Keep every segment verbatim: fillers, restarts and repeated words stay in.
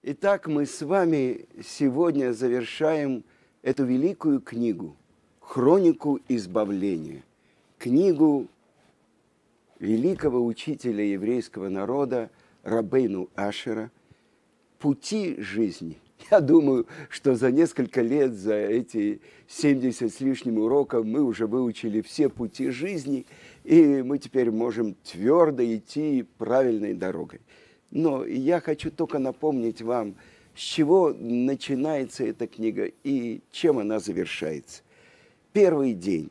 Итак, мы с вами сегодня завершаем эту великую книгу, хронику избавления, книгу великого учителя еврейского народа Рабейну Ашера «Пути жизни». Я думаю, что за несколько лет, за эти семьдесят с лишним уроков мы уже выучили все пути жизни, и мы теперь можем твердо идти правильной дорогой. Но я хочу только напомнить вам, с чего начинается эта книга и чем она завершается. Первый день.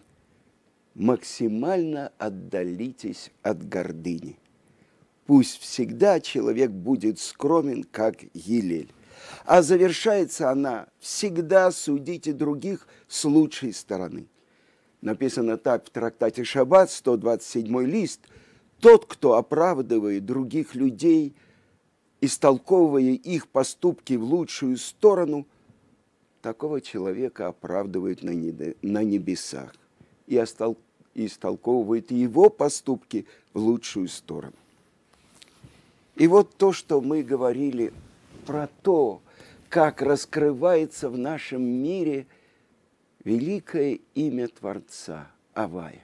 Максимально отдалитесь от гордыни. Пусть всегда человек будет скромен, как Гилель. А завершается она: всегда судите других с лучшей стороны. Написано так в трактате Шаббат, сто двадцать седьмой лист. Тот, кто оправдывает других людей, истолковывая их поступки в лучшую сторону, такого человека оправдывают на небесах и истолковывает его поступки в лучшую сторону. И вот то, что мы говорили про то, как раскрывается в нашем мире великое имя Творца Авая.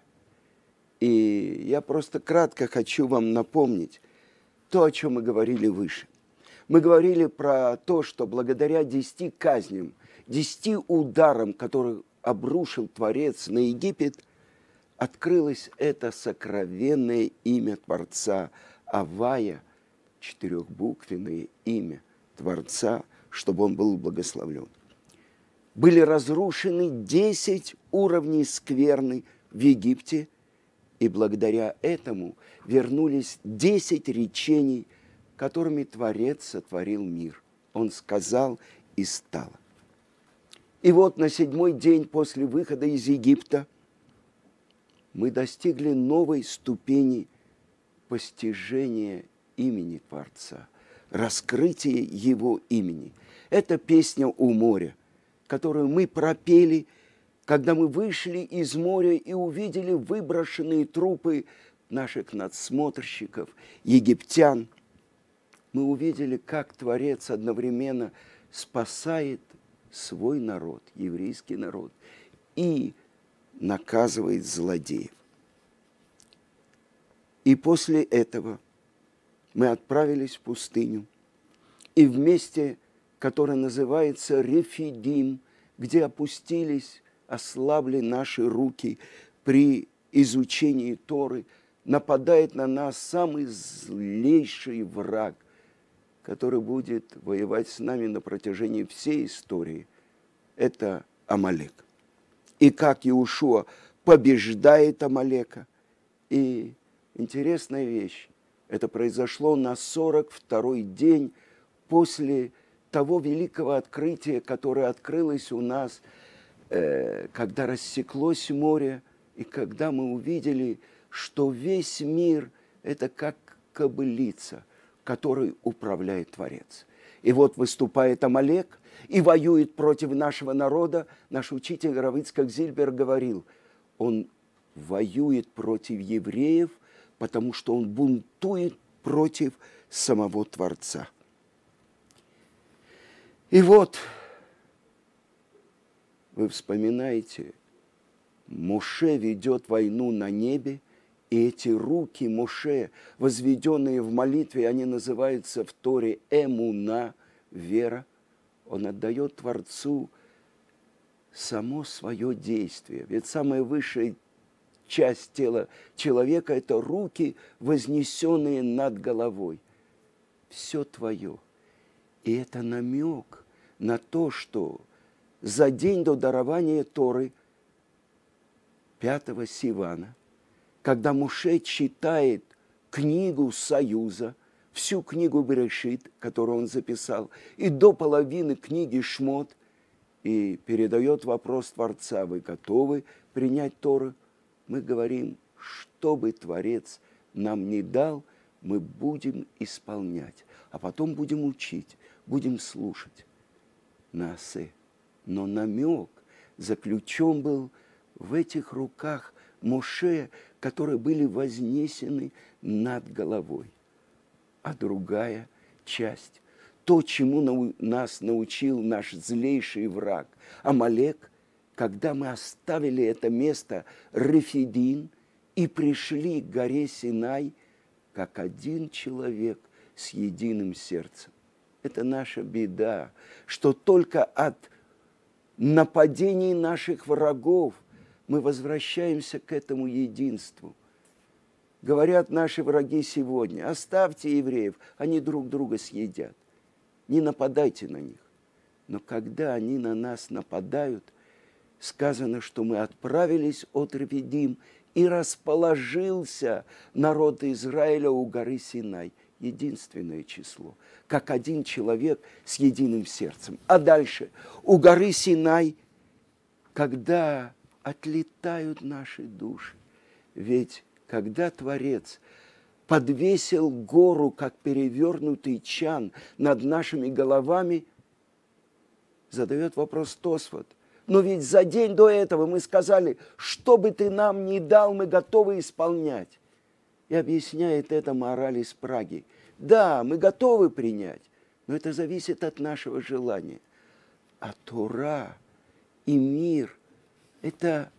И я просто кратко хочу вам напомнить то, о чем мы говорили выше. Мы говорили про то, что благодаря десяти казням, десяти ударам, которые обрушил Творец на Египет, открылось это сокровенное имя Творца Авая, четырехбуквенное имя Творца, чтобы он был благословлен. Были разрушены десять уровней скверны в Египте, и благодаря этому вернулись десять речений, которыми Творец сотворил мир. Он сказал, и стало. И вот на седьмой день после выхода из Египта мы достигли новой ступени постижения имени Творца, раскрытия Его имени. Это песня у моря, которую мы пропели, когда мы вышли из моря и увидели выброшенные трупы наших надсмотрщиков, египтян. Мы увидели, как Творец одновременно спасает свой народ, еврейский народ, и наказывает злодеев. И после этого мы отправились в пустыню, и в месте, которое называется Рефидим, где опустились, ослабли наши руки при изучении Торы, нападает на нас самый злейший враг, который будет воевать с нами на протяжении всей истории. Это Амалек. И как Иешуа побеждает Амалека. И интересная вещь. Это произошло на сорок второй день после того великого открытия, которое открылось у нас, э, когда рассеклось море, и когда мы увидели, что весь мир – это как кобылица, которой управляет Творец. И вот выступает Амалек и воюет против нашего народа. Наш учитель Рав Ицхак Зильбер говорил, он воюет против евреев, потому что он бунтует против самого Творца. И вот, вы вспоминаете, Моше ведет войну на небе, и эти руки Моше, возведенные в молитве, они называются в Торе эмуна, вера. Он отдает Творцу само свое действие. Ведь самая высшая часть тела человека – это руки, вознесенные над головой. Все твое. И это намек на то, что за день до дарования Торы, пятого Сивана, когда Моше читает книгу Союза, всю книгу Берешит, которую он записал, и до половины книги Шмот, и передает вопрос Творца: вы готовы принять Тору? Мы говорим, что бы Творец нам не дал, мы будем исполнять, а потом будем учить, будем слушать. Наасе. Но намек заключен был в этих руках Моше, которые были вознесены над головой. А другая часть то, чему нау- нас научил наш злейший враг Амалек, когда мы оставили это место Рефидим и пришли к горе Синай, как один человек с единым сердцем. Это наша беда, что только от нападений наших врагов мы возвращаемся к этому единству. Говорят наши враги сегодня: оставьте евреев, они друг друга съедят. Не нападайте на них. Но когда они на нас нападают, сказано, что мы отправились от Рефидим, и расположился народ Израиля у горы Синай. Единственное число, как один человек с единым сердцем. А дальше, у горы Синай, когда отлетают наши души, ведь когда Творец подвесил гору, как перевернутый чан, над нашими головами, задает вопрос Тосфот: но ведь за день до этого мы сказали, что бы ты нам ни дал, мы готовы исполнять. И объясняет это мораль из Праги. Да, мы готовы принять, но это зависит от нашего желания. А Тора и мир – это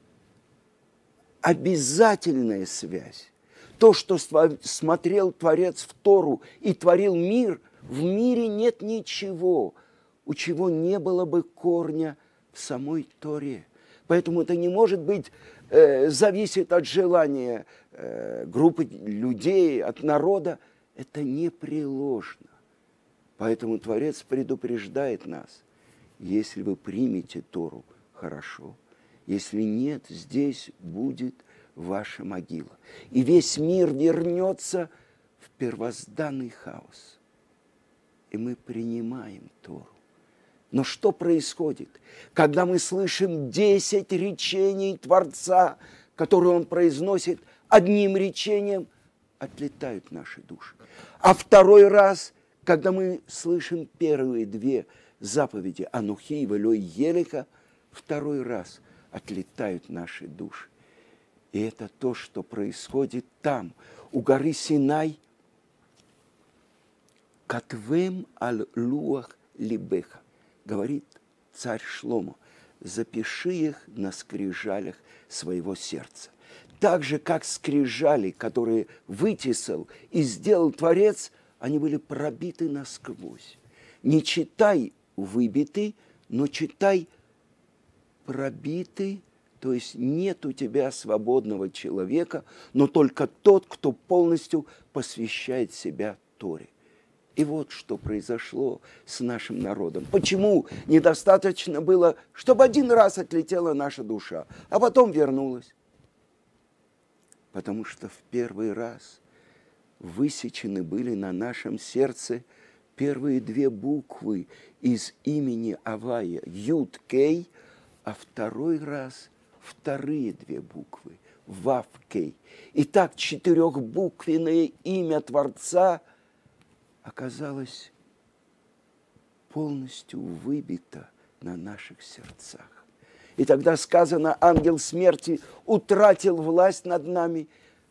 обязательная связь. То, что смотрел Творец в Тору и творил мир, в мире нет ничего, у чего не было бы корня в самой Торе. Поэтому это не может быть, э, зависит от желания э, группы людей, от народа. Это непреложно. Поэтому Творец предупреждает нас: если вы примете Тору, хорошо. Если нет, здесь будет ваша могила. И весь мир вернется в первозданный хаос. И мы принимаем Тору. Но что происходит, когда мы слышим десять речений Творца, которые Он произносит одним речением, отлетают наши души. А второй раз, когда мы слышим первые две заповеди Анухи, Велой, Елеха, второй раз отлетают наши души. И это то, что происходит там, у горы Синай. Катвем аль-луах либеха, говорит царь Шломо, запиши их на скрижалях своего сердца. Так же, как скрижали, которые вытесал и сделал Творец, они были пробиты насквозь. Не читай выбиты, но читай пробиты, то есть нет у тебя свободного человека, но только тот, кто полностью посвящает себя Торе. И вот что произошло с нашим народом. Почему недостаточно было, чтобы один раз отлетела наша душа, а потом вернулась? Потому что в первый раз высечены были на нашем сердце первые две буквы из имени Авая, Юд Кей, а второй раз вторые две буквы, Вав Кей. Итак, четырехбуквенное имя Творца оказалось полностью выбито на наших сердцах. И тогда сказано, ангел смерти утратил власть над нами,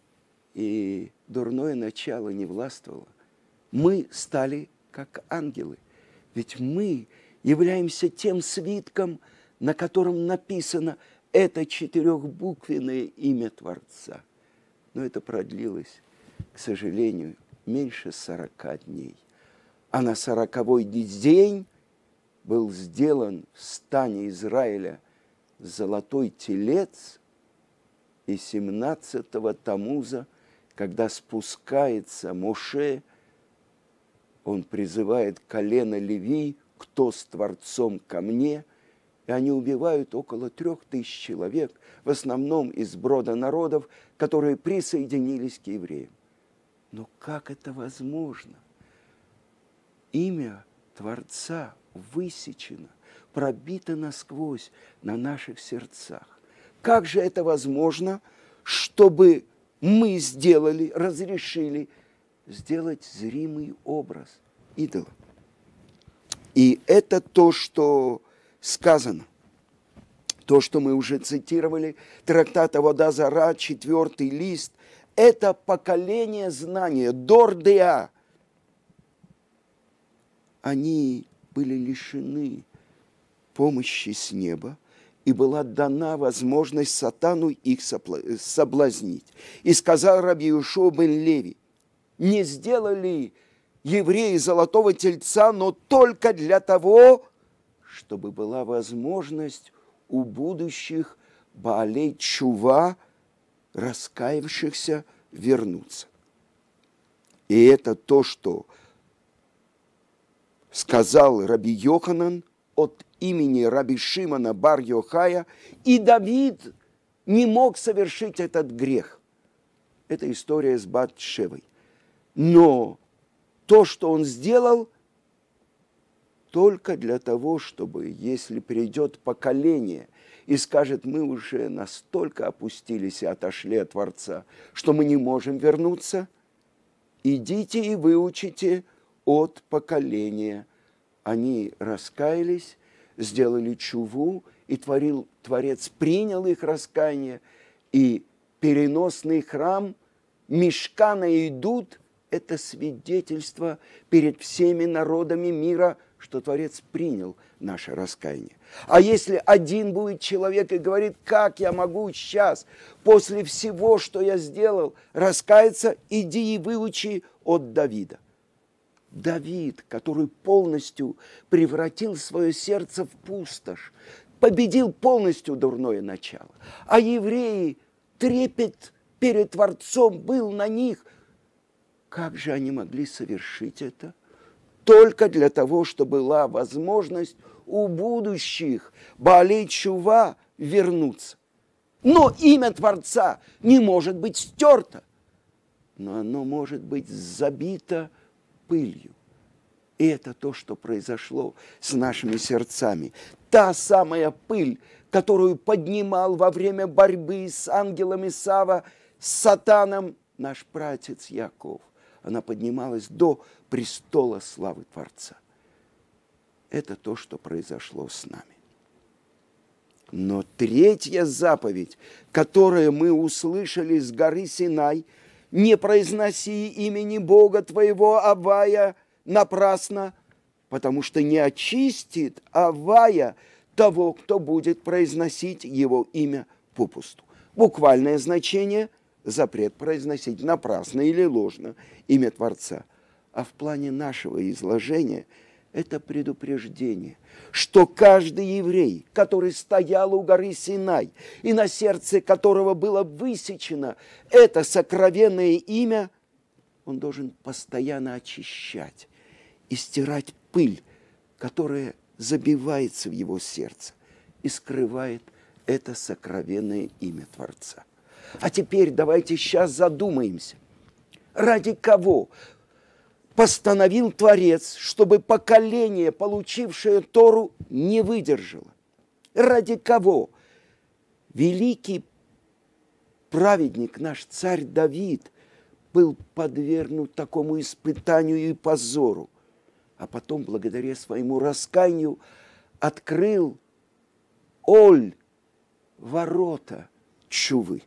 и дурное начало не властвовало. Мы стали как ангелы, ведь мы являемся тем свитком, на котором написано это четырехбуквенное имя Творца. Но это продлилось, к сожалению, меньше сорока дней. А на сороковой день был сделан в стане Израиля золотой телец, и семнадцатого Тамуза, когда спускается Моше, он призывает колено Леви, кто с Творцом ко мне, и они убивают около трех тысяч человек, в основном из брода народов, которые присоединились к евреям. Но как это возможно? Имя Творца высечено, пробито насквозь на наших сердцах. Как же это возможно, чтобы мы сделали, разрешили сделать зримый образ идола? И это то, что сказано, то, что мы уже цитировали, трактат Авода Зара, четвертый лист, это поколение знания, дор деа. они были лишены помощи с неба, и была дана возможность сатану их соблазнить. И сказал раби Иешуа бен Леви: не сделали евреи золотого тельца, но только для того, чтобы была возможность у будущих баалей тшува, раскаявшихся, вернуться. И это то, что сказал раби Йоханан от имени раби Шимона бар Йохая, и Давид не мог совершить этот грех. Это история с Бат-шевой. Но то, что он сделал, только для того, чтобы, если придет поколение и скажет: мы уже настолько опустились и отошли от Творца, что мы не можем вернуться, идите и выучите от поколения. Они раскаялись, сделали чуву, и творил, Творец принял их раскаяние, и переносный храм Мишкана идут – это свидетельство перед всеми народами мира, что Творец принял наше раскаяние. А если один будет человек и говорит: как я могу сейчас, после всего, что я сделал, раскаяться, иди и выучи от Давида. Давид, который полностью превратил свое сердце в пустошь, победил полностью дурное начало. А евреи, трепет перед Творцом был на них. Как же они могли совершить это? Только для того, чтобы была возможность у будущих баалей тшува вернуться. Но имя Творца не может быть стерто, но оно может быть забито пылью. И это то, что произошло с нашими сердцами. Та самая пыль, которую поднимал во время борьбы с ангелом Исава, с сатаном наш пратец Яков. Она поднималась до престола славы Творца. Это то, что произошло с нами. Но третья заповедь, которую мы услышали с горы Синай: не произноси имени Бога твоего Авая напрасно, потому что не очистит Авая того, кто будет произносить его имя попусту. Буквальное значение – запрет произносить напрасно или ложно имя Творца. А в плане нашего изложения это предупреждение, что каждый еврей, который стоял у горы Синай, и на сердце которого было высечено это сокровенное имя, он должен постоянно очищать и стирать пыль, которая забивается в его сердце и скрывает это сокровенное имя Творца. А теперь давайте сейчас задумаемся, ради кого постановил Творец, чтобы поколение, получившее Тору, не выдержало. Ради кого великий праведник, наш царь Давид, был подвергнут такому испытанию и позору, а потом, благодаря своему раскаянию, открыл Оль, ворота тшувы.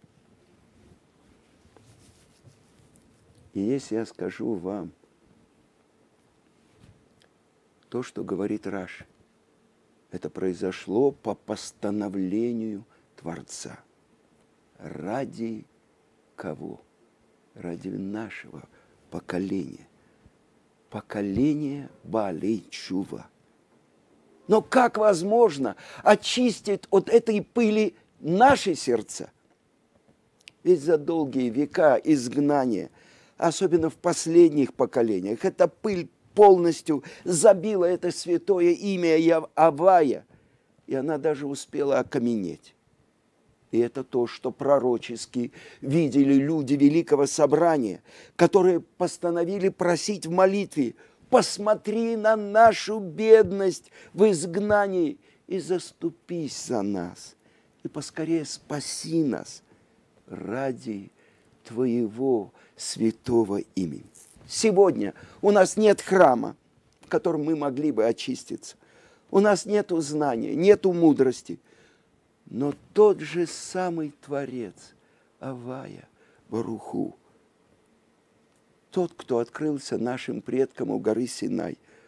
И если я скажу вам то, что говорит Раши, это произошло по постановлению Творца. Ради кого? Ради нашего поколения. Поколение баалей тшува. Но как возможно очистить от этой пыли наши сердца? Ведь за долгие века изгнания, особенно в последних поколениях, эта пыль полностью забила это святое имя Авая, и она даже успела окаменеть. И это то, что пророчески видели люди Великого Собрания, которые постановили просить в молитве: посмотри на нашу бедность в изгнании и заступись за нас, и поскорее спаси нас ради Твоего святого имени. Сегодня у нас нет храма, в котором мы могли бы очиститься. У нас нет знания, нет мудрости. Но тот же самый Творец, Авая, Баруху, тот, кто открылся нашим предкам у горы Синай,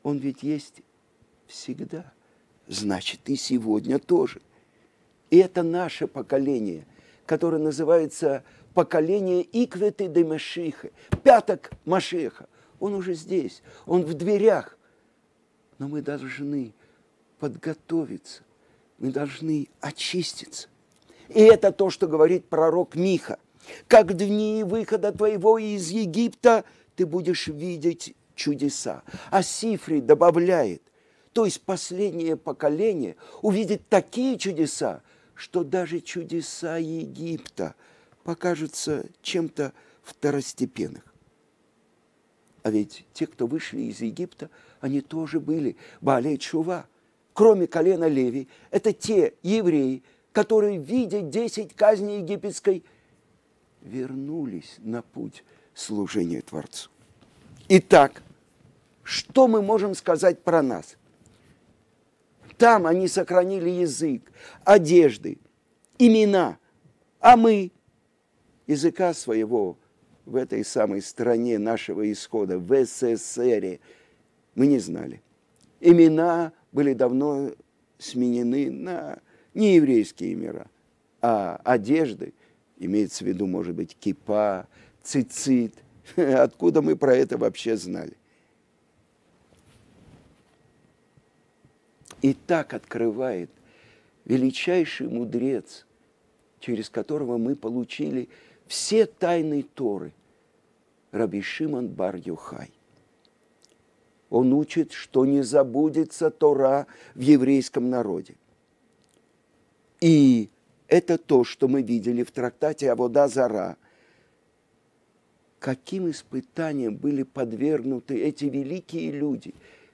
Он ведь есть всегда. Значит, и сегодня тоже. И это наше поколение, которое называется поколение Икветы де Машиха, пяток Машеха. Он уже здесь, он в дверях. Но мы должны подготовиться, мы должны очиститься. И это то, что говорит пророк Миха. Как в дни выхода твоего из Египта ты будешь видеть чудеса. А Сифри добавляет, то есть последнее поколение увидит такие чудеса, что даже чудеса Египта покажутся чем-то второстепенным. А ведь те, кто вышли из Египта, они тоже были Баалей Тшува. Кроме колена Леви, это те евреи, которые, видя десять казней египетской, вернулись на путь служения Творцу. Итак, что мы можем сказать про нас? Там они сохранили язык, одежды, имена, а мы языка своего в этой самой стране нашего исхода, в СССР, мы не знали. Имена были давно сменены на нееврейские имена, а одежды, имеется в виду, может быть, кипа, цицит, откуда мы про это вообще знали? И так открывает величайший мудрец, через которого мы получили все тайны Торы, Раби Шимон бар Йохай. Он учит, что не забудется Тора в еврейском народе. И это то, что мы видели в трактате Авода Зара. Каким испытаниям были подвергнуты эти великие люди,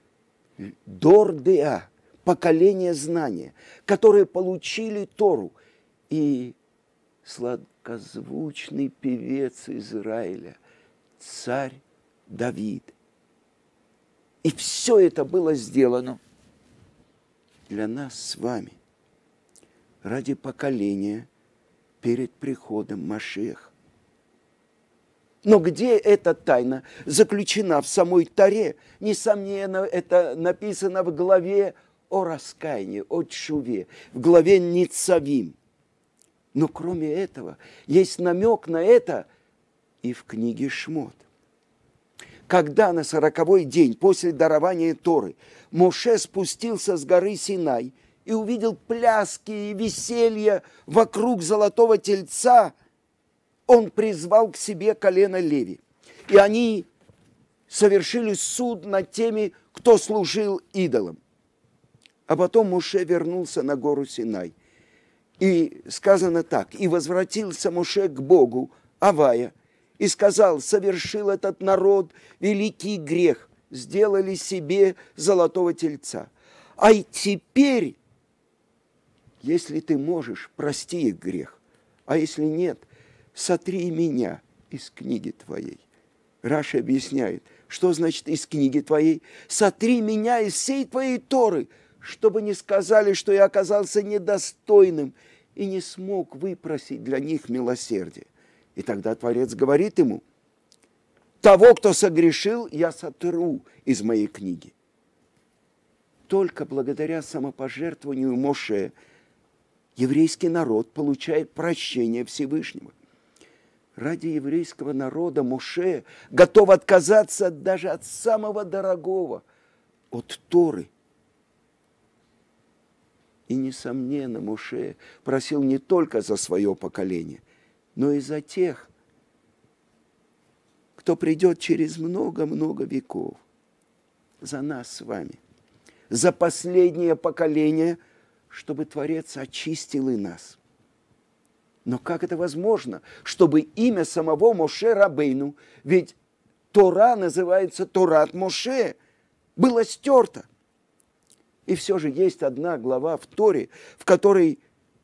Дор Деа, поколение знания, которые получили Тору. И сладкозвучный певец Израиля, царь Давид. И все это было сделано для нас с вами, ради поколения перед приходом Машиаха. Но где эта тайна заключена в самой Торе? Несомненно, это написано в главе о раскаянии, о тшуве, в главе Ницавим. Но кроме этого, есть намек на это и в книге Шмот. Когда на сороковой день после дарования Торы Моше спустился с горы Синай и увидел пляски и веселье вокруг золотого тельца, он призвал к себе колено Леви. И они совершили суд над теми, кто служил идолам. А потом Моше вернулся на гору Синай. И сказано так: «И возвратился Моше к Богу, Авая, и сказал: совершил этот народ великий грех, сделали себе золотого тельца. А и теперь, если ты можешь, прости их грех, а если нет, сотри меня из книги твоей». Раши объясняет, что значит из книги твоей. Сотри меня из всей твоей Торы, чтобы не сказали, что я оказался недостойным и не смог выпросить для них милосердие. И тогда Творец говорит ему: того, кто согрешил, я сотру из моей книги. Только благодаря самопожертвованию Моше еврейский народ получает прощение Всевышнего. Ради еврейского народа Моше готов отказаться даже от самого дорогого, от Торы. И, несомненно, Моше просил не только за свое поколение, но и за тех, кто придет через много-много веков, за нас с вами, за последнее поколение, чтобы Творец очистил и нас. Но как это возможно, чтобы имя самого Моше Рабейну, ведь Тора называется Торат Моше, было стерто? И все же есть одна глава в Торе, в которой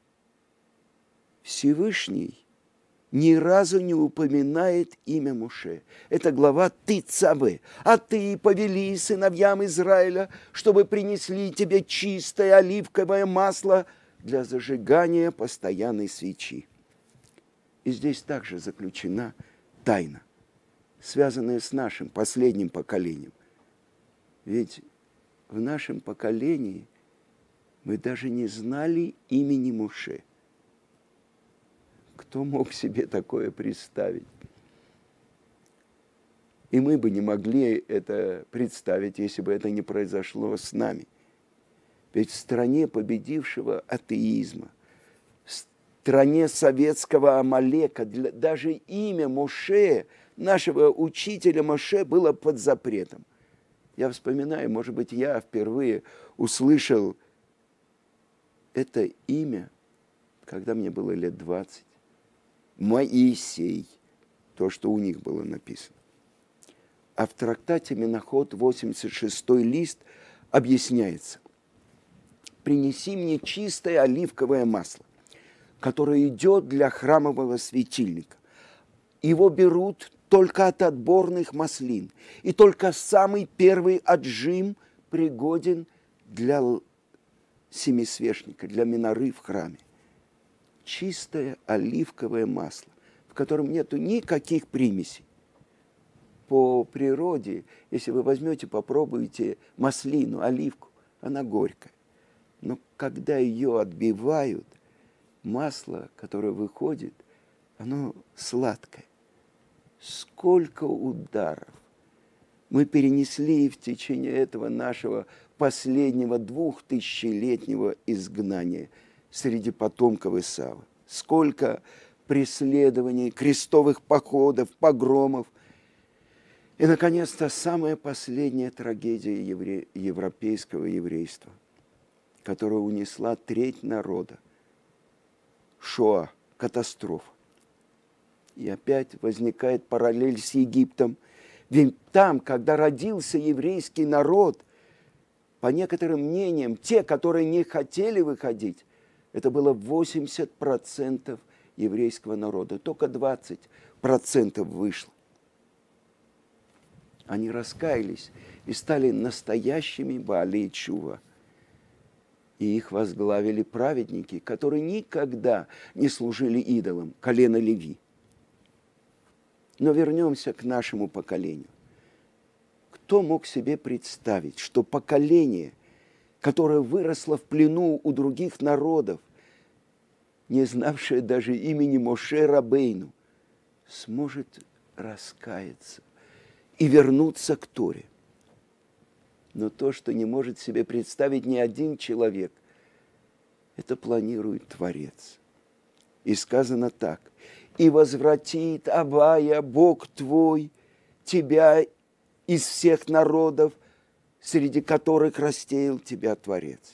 Всевышний ни разу не упоминает имя Моше. Это глава Тицаве. «А ты повели сыновьям Израиля, чтобы принесли тебе чистое оливковое масло для зажигания постоянной свечи». И здесь также заключена тайна, связанная с нашим последним поколением. Ведь в нашем поколении мы даже не знали имени Моше. Кто мог себе такое представить? И мы бы не могли это представить, если бы это не произошло с нами. Ведь в стране победившего атеизма, в стране советского Амалека, для, даже имя Моше, нашего учителя Моше, было под запретом. Я вспоминаю, может быть, я впервые услышал это имя, когда мне было лет двадцать. Моисей, то, что у них было написано. А в трактате Менахот, восемьдесят шестой лист, объясняется: принеси мне чистое оливковое масло, которое идет для храмового светильника. Его берут только от отборных маслин, и только самый первый отжим пригоден для семисвечника, для миноры в храме. Чистое оливковое масло, в котором нету никаких примесей. По природе, если вы возьмете, попробуете маслину, оливку, она горькая. Но когда ее отбивают, масло, которое выходит, оно сладкое. Сколько ударов мы перенесли в течение этого нашего последнего двухтысячелетнего изгнания среди потомков Исава. Сколько преследований, крестовых походов, погромов. И, наконец-то, самая последняя трагедия евре... европейского еврейства, которая унесла треть народа. Шоа, катастрофа. И опять возникает параллель с Египтом. Ведь там, когда родился еврейский народ, по некоторым мнениям, те, которые не хотели выходить, это было восемьдесят процентов еврейского народа. Только двадцать процентов вышло. Они раскаялись и стали настоящими Баалей Тшува. И их возглавили праведники, которые никогда не служили идолам, колено Леви. Но вернемся к нашему поколению. Кто мог себе представить, что поколение, которое выросло в плену у других народов, не знавшее даже имени Моше Рабейну, сможет раскаяться и вернуться к Торе? Но то, что не может себе представить ни один человек, это планирует Творец. И сказано так: «И возвратит Авая, Бог твой, тебя из всех народов, среди которых рассеял тебя Творец».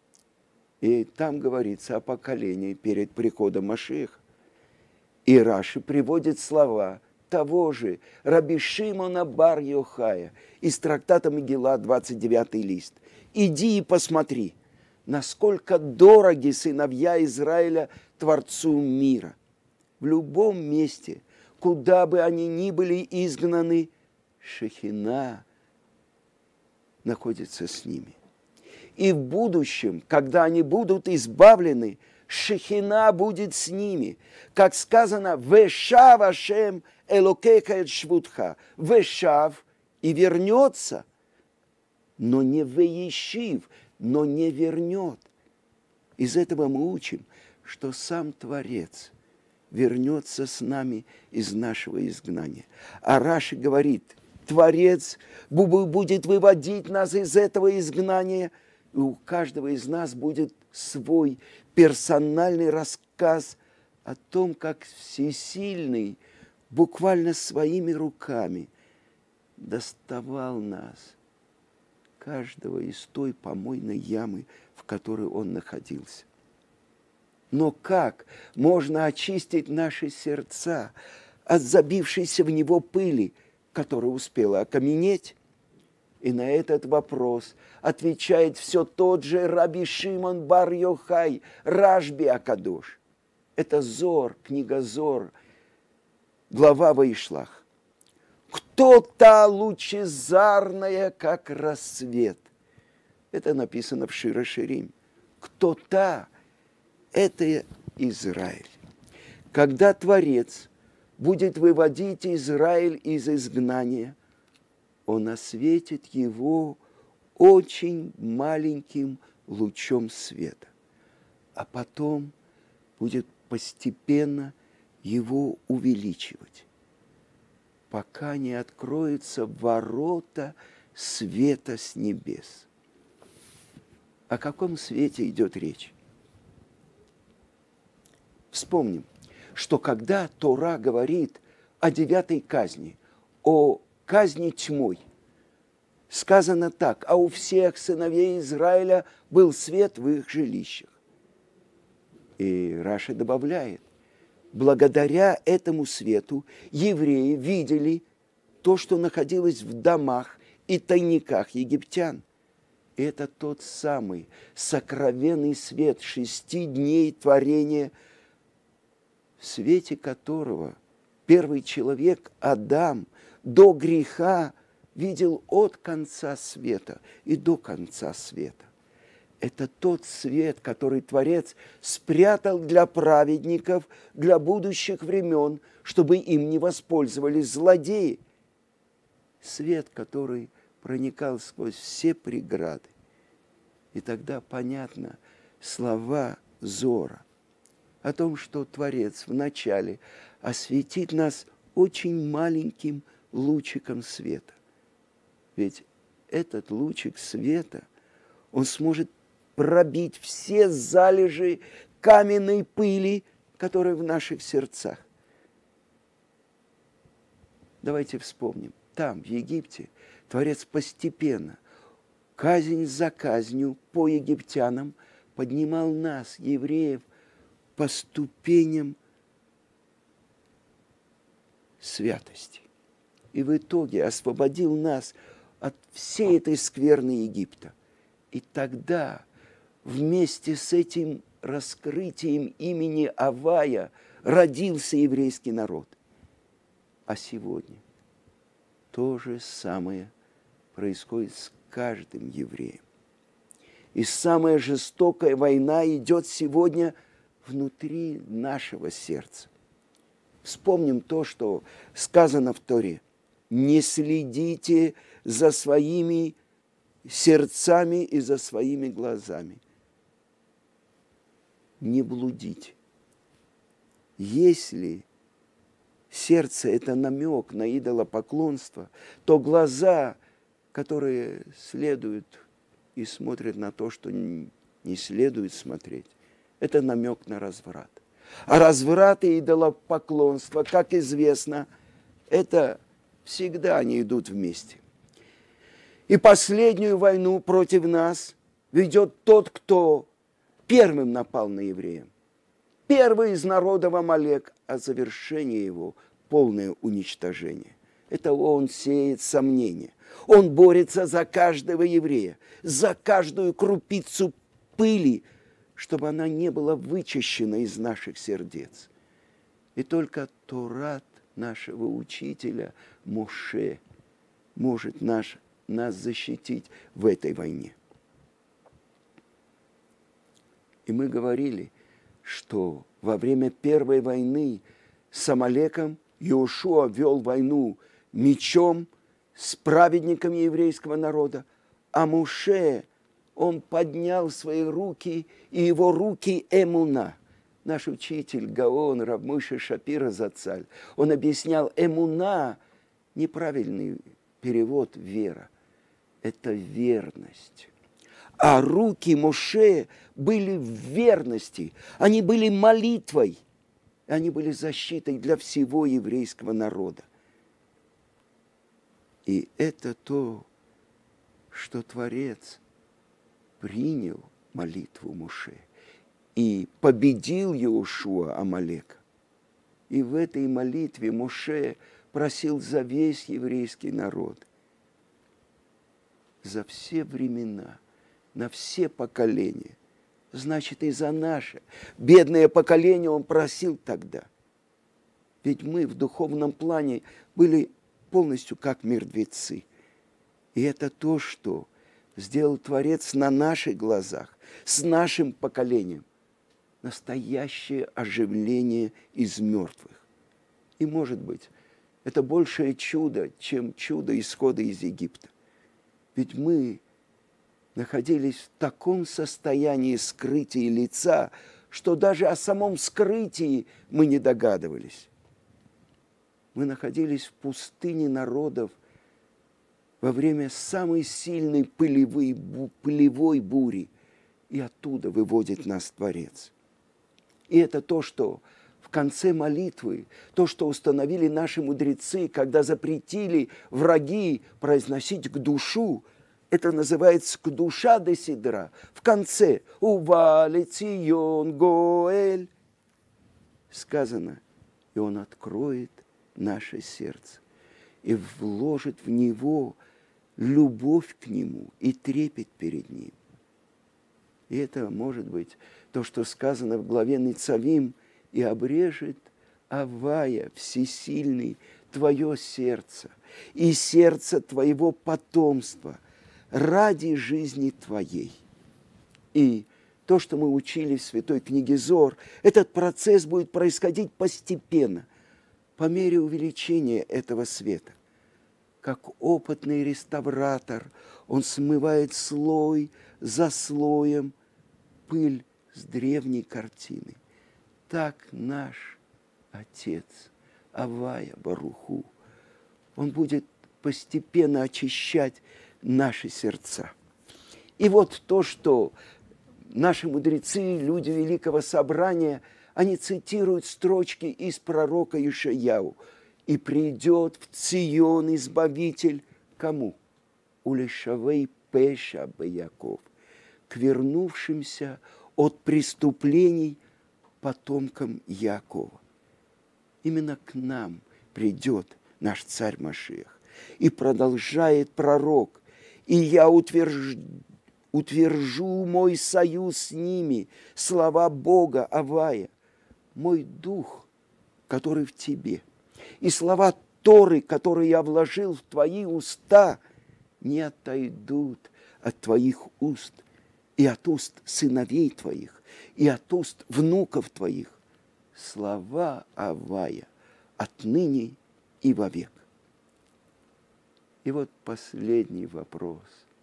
И там говорится о поколении перед приходом Машиаха. И Раши приводит слова того же Раби Шимона бар Йохая из трактата Мегилла, двадцать девятый лист. «Иди и посмотри, насколько дороги сыновья Израиля Творцу мира. В любом месте, куда бы они ни были изгнаны, Шехина находится с ними. И в будущем, когда они будут избавлены, Шехина будет с ними. Как сказано: «Вешав Ашем элокеха эт швутха». Вешав и вернется, но не веешив, но не вернет. Из этого мы учим, что сам Творец вернется с нами из нашего изгнания. А Раши говорит: Творец будет выводить нас из этого изгнания, и у каждого из нас будет свой персональный рассказ о том, как Всесильный буквально своими руками доставал нас, каждого из той помойной ямы, в которой он находился. Но как можно очистить наши сердца от забившейся в него пыли, которая успела окаменеть? И на этот вопрос отвечает все тот же Раби Шимон бар Йохай, Рашби Акадош. Это Зор, книга Зор, глава Ваишлах. «Кто та лучезарная, как рассвет?» Это написано в Шир ха-Ширим. Кто та? Это Израиль. Когда Творец будет выводить Израиль из изгнания, Он осветит его очень маленьким лучом света, а потом будет постепенно его увеличивать, пока не откроются ворота света с небес. О каком свете идет речь? Вспомним, что когда Тора говорит о девятой казни, о казни тьмой, сказано так: а у всех сыновей Израиля был свет в их жилищах. И Раши добавляет: благодаря этому свету евреи видели то, что находилось в домах и тайниках египтян. И это тот самый сокровенный свет шести дней творения, в свете которого первый человек, Адам, до греха видел от конца света и до конца света. Это тот свет, который Творец спрятал для праведников, для будущих времен, чтобы им не воспользовались злодеи. Свет, который проникал сквозь все преграды. И тогда понятно слова Зора о том, что Творец вначале осветит нас очень маленьким лучиком света. Ведь этот лучик света, он сможет пробить все залежи каменной пыли, которые в наших сердцах. Давайте вспомним. Там, в Египте, Творец постепенно, казнь за казнью по египтянам, поднимал нас, евреев, по ступеням святости. И в итоге освободил нас от всей этой скверны Египта. И тогда вместе с этим раскрытием имени Авая родился еврейский народ. А сегодня то же самое происходит с каждым евреем. И самая жестокая война идет сегодня внутри нашего сердца. Вспомним то, что сказано в Торе. Не следите за своими сердцами и за своими глазами. Не блудите. Если сердце – это намек на идолопоклонство, то глаза, которые следуют и смотрят на то, что не следует смотреть, это намек на разврат. А разврат и идолопоклонство, как известно, это всегда они идут вместе. И последнюю войну против нас ведет тот, кто первым напал на евреев. Первый из народов Амалек, а завершение его – полное уничтожение. Это он сеет сомнения. Он борется за каждого еврея, за каждую крупицу пыли, чтобы она не была вычищена из наших сердец. И только Торат нашего учителя Моше может наш, нас защитить в этой войне. И мы говорили, что во время первой войны с Амалеком Иошуа вел войну мечом с праведниками еврейского народа, а Моше, он поднял свои руки, и его руки эмуна. Наш учитель Гаон Рав Моше Шапира Зацаль, он объяснял, эмуна, неправильный перевод, вера, это верность. А руки Моше были в верности, они были молитвой, они были защитой для всего еврейского народа. И это то, что Творец принял молитву Моше и победил Иошуа Амалека. И в этой молитве Моше просил за весь еврейский народ, за все времена, на все поколения. Значит, и за наше бедное поколение он просил тогда. Ведь мы в духовном плане были полностью как мертвецы. И это то, что сделал Творец на наших глазах, с нашим поколением. Настоящее оживление из мертвых. И, может быть, это большее чудо, чем чудо исхода из Египта. Ведь мы находились в таком состоянии скрытия лица, что даже о самом скрытии мы не догадывались. Мы находились в пустыне народов во время самой сильной пылевой, пылевой бури, и оттуда выводит нас Творец. И это то, что в конце молитвы, то, что установили наши мудрецы, когда запретили враги произносить к душу, это называется к душа де сидра. В конце «Ували цион гоэль» сказано, и он откроет наше сердце и вложит в него любовь к нему и трепет перед ним. И это может быть то, что сказано в главе Ницавим, и обрежет Авая всесильный твое сердце и сердце твоего потомства ради жизни твоей. И то, что мы учили в святой книге Зор, этот процесс будет происходить постепенно, по мере увеличения этого света. Как опытный реставратор, он смывает слой за слоем пыль с древней картины. Так наш Отец, Авая Баруху, он будет постепенно очищать наши сердца. И вот то, что наши мудрецы, люди Великого Собрания, они цитируют строчки из пророка Ишаяу. «И придет в Цион Избавитель» кому? «Улешавей пеша Яков», к вернувшимся от преступлений потомкам Якова. Именно к нам придет наш царь Машиах. И продолжает пророк: «И я утвержд... утвержу мой союз с ними, слова Бога Авая, мой дух, который в тебе, и слова Торы, которые я вложил в твои уста, не отойдут от твоих уст, и от уст сыновей твоих, и от уст внуков твоих, слова Авая отныне и вовек». И вот последний вопрос.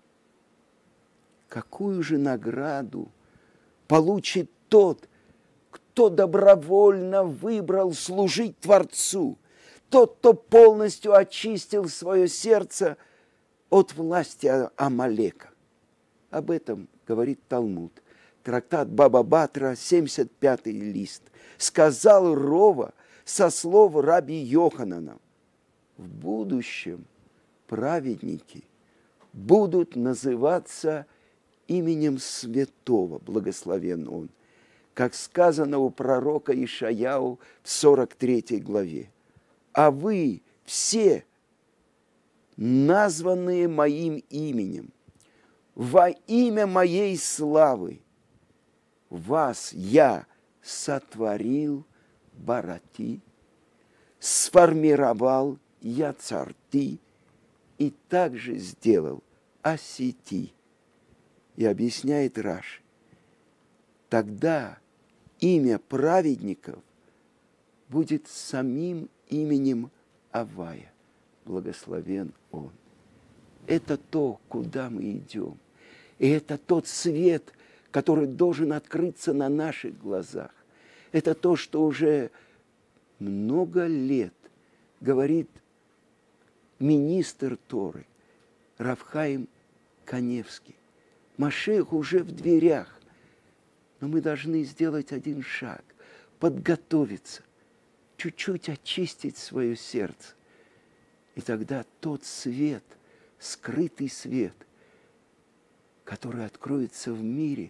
Какую же награду получит тот, кто добровольно выбрал служить Творцу, тот, кто полностью очистил свое сердце от власти Амалека? Об этом говорит Талмуд, трактат Баба Батра, семьдесят пятый лист. Сказал Рова со слов раби Йоханана: в будущем праведники будут называться именем святого, благословен он, как сказано у пророка Ишаяу в сорок третьей главе. А вы все, названные моим именем, во имя моей славы, вас я сотворил барати, сформировал я царти, и также сделал осети. И объясняет Раши: тогда имя праведников будет самим именем Авая, благословен он. Это то, куда мы идем. И это тот свет, который должен открыться на наших глазах. Это то, что уже много лет говорит министр Торы Рав Хаим Каневский. Машиах уже в дверях, но мы должны сделать один шаг, подготовиться, чуть-чуть очистить свое сердце. И тогда тот свет, скрытый свет, который откроется в мире,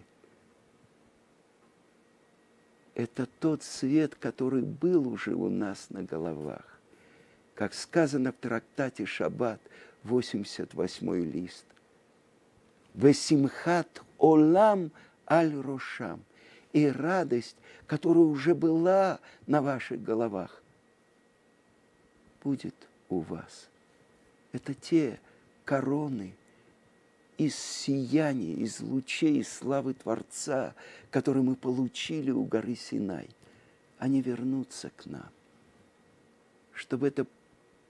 это тот свет, который был уже у нас на головах. Как сказано в трактате Шаббат, восемьдесят восьмой лист. «Весимхат олам аль-рошам», и радость, которая уже была на ваших головах, будет у вас. Это те короны из сияния, из лучей славы Творца, которые мы получили у горы Синай. Они вернутся к нам, чтобы это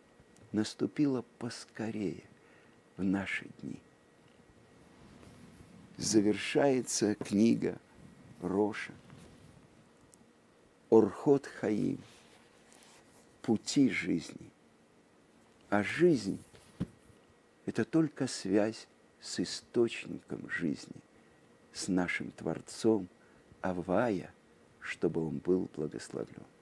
наступило поскорее в наши дни. завершается книга Роша. Орхот Хаим, пути жизни. А жизнь – это только связь с источником жизни, с нашим Творцом, Авая, чтобы он был благословлен.